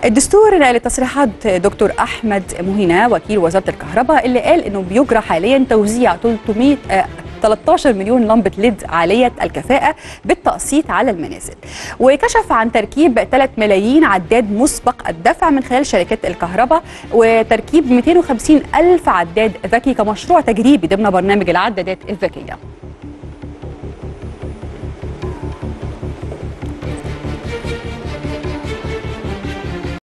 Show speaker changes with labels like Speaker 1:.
Speaker 1: الدستور لتصريحات دكتور أحمد مهينة وكيل وزارة الكهرباء اللي قال إنه بيجرى حاليا توزيع 13 مليون لمبة ليد عالية الكفاءة بالتقسيط على المنازل، وكشف عن تركيب 3 ملايين عداد مسبق الدفع من خلال شركات الكهرباء، وتركيب 250 ألف عداد ذكي كمشروع تجريبي ضمن برنامج العدادات الذكية.